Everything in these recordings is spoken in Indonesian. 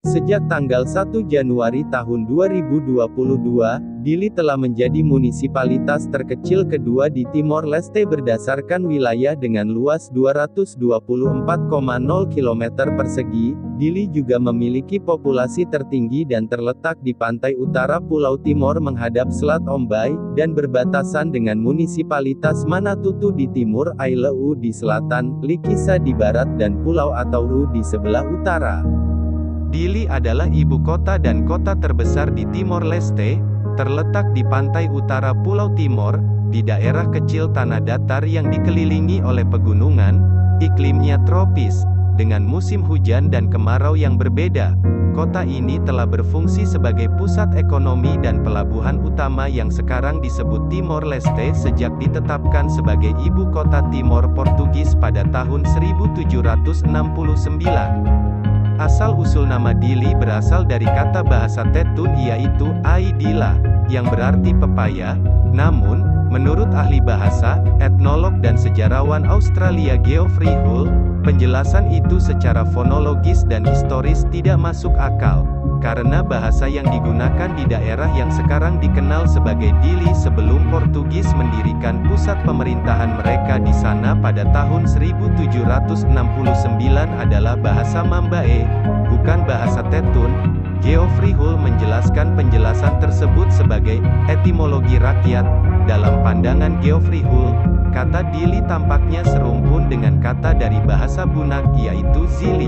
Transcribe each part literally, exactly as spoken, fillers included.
Sejak tanggal satu Januari tahun dua ribu dua puluh dua, Dili telah menjadi munisipalitas terkecil kedua di Timor Leste berdasarkan wilayah dengan luas dua ratus dua puluh empat koma nol kilometer persegi. Dili juga memiliki populasi tertinggi dan terletak di pantai utara Pulau Timor menghadap Selat Ombay, dan berbatasan dengan munisipalitas Manatutu di timur, Aileu di selatan, Likisa di barat dan Pulau Atauru di sebelah utara. Dili adalah ibu kota dan kota terbesar di Timor Leste, terletak di pantai utara Pulau Timor, di daerah kecil tanah datar yang dikelilingi oleh pegunungan, iklimnya tropis, dengan musim hujan dan kemarau yang berbeda. Kota ini telah berfungsi sebagai pusat ekonomi dan pelabuhan utama yang sekarang disebut Timor Leste sejak ditetapkan sebagai ibu kota Timor Portugis pada tahun seribu tujuh ratus enam puluh sembilan. Asal-usul nama Dili berasal dari kata bahasa Tetun yaitu Ai-Dila, yang berarti pepaya. Namun, menurut ahli bahasa, etnolog dan sejarawan Australia Geoffrey Hull, penjelasan itu secara fonologis dan historis tidak masuk akal, karena bahasa yang digunakan di daerah yang sekarang dikenal sebagai Dili sebelum Portugis mendirikan pusat pemerintahan mereka di sana pada tahun seribu tujuh ratus enam puluh sembilan adalah bahasa Mambae, bukan bahasa Tetun. Geoffrey Hull menjelaskan penjelasan tersebut sebagai etimologi rakyat. Dalam pandangan Geoffrey Hull, kata Dili tampaknya serumpun dengan kata dari bahasa Bunak yaitu Zili.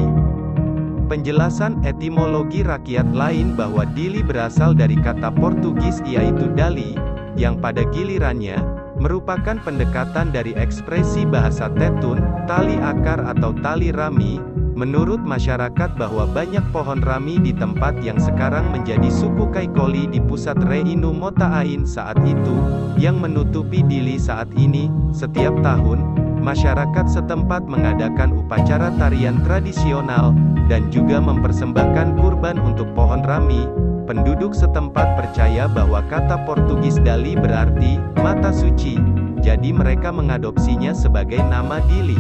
Penjelasan etimologi rakyat lain bahwa Dili berasal dari kata Portugis yaitu Dali, yang pada gilirannya, merupakan pendekatan dari ekspresi bahasa Tetun, tali akar atau tali rami. Menurut masyarakat bahwa banyak pohon rami di tempat yang sekarang menjadi suku Kaikoli di pusat Reinu Motaain saat itu, yang menutupi Dili saat ini. Setiap tahun, masyarakat setempat mengadakan upacara tarian tradisional, dan juga mempersembahkan kurban untuk pohon rami. Penduduk setempat percaya bahwa kata Portugis Dali berarti mata suci, jadi mereka mengadopsinya sebagai nama Dili.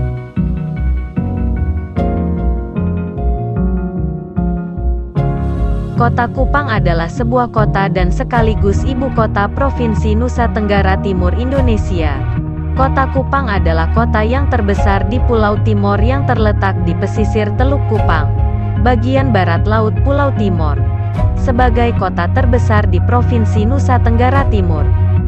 Kota Kupang adalah sebuah kota dan sekaligus ibu kota Provinsi Nusa Tenggara Timur, Indonesia. Kota Kupang adalah kota yang terbesar di Pulau Timor yang terletak di pesisir Teluk Kupang, bagian barat laut Pulau Timor. Sebagai kota terbesar di Provinsi Nusa Tenggara Timur,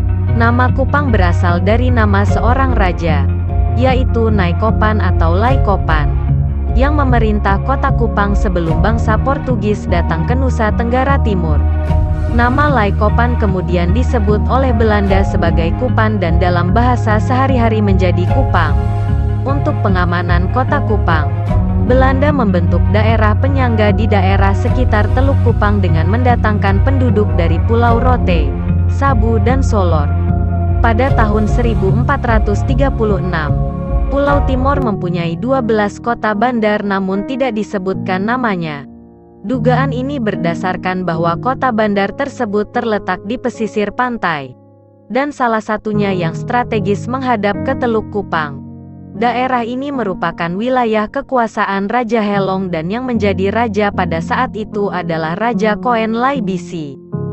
nama Kupang berasal dari nama seorang raja, yaitu Naikopan atau Laikopan, yang memerintah kota Kupang sebelum bangsa Portugis datang ke Nusa Tenggara Timur. Nama Laikopan kemudian disebut oleh Belanda sebagai Kupan dan dalam bahasa sehari-hari menjadi Kupang. Untuk pengamanan kota Kupang, Belanda membentuk daerah penyangga di daerah sekitar Teluk Kupang dengan mendatangkan penduduk dari Pulau Rote, Sabu dan Solor. Pada tahun seribu empat ratus tiga puluh enam, Pulau Timor mempunyai dua belas kota bandar namun tidak disebutkan namanya. Dugaan ini berdasarkan bahwa kota bandar tersebut terletak di pesisir pantai, dan salah satunya yang strategis menghadap ke Teluk Kupang. Daerah ini merupakan wilayah kekuasaan Raja Helong dan yang menjadi raja pada saat itu adalah Raja Koen Lai Bisi.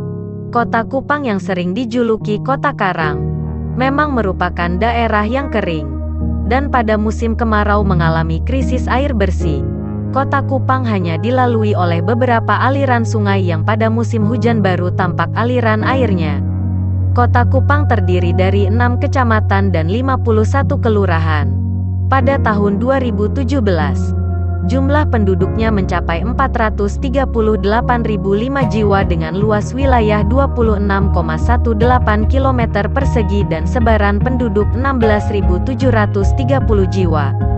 Kota Kupang yang sering dijuluki Kota Karang, memang merupakan daerah yang kering, dan pada musim kemarau mengalami krisis air bersih. Kota Kupang hanya dilalui oleh beberapa aliran sungai yang pada musim hujan baru tampak aliran airnya. Kota Kupang terdiri dari enam kecamatan dan lima puluh satu kelurahan. Pada tahun dua ribu tujuh belas, jumlah penduduknya mencapai empat ratus tiga puluh delapan ribu lima jiwa dengan luas wilayah dua puluh enam koma delapan satu kilometer persegi dan sebaran penduduk enam belas ribu tujuh ratus tiga puluh jiwa.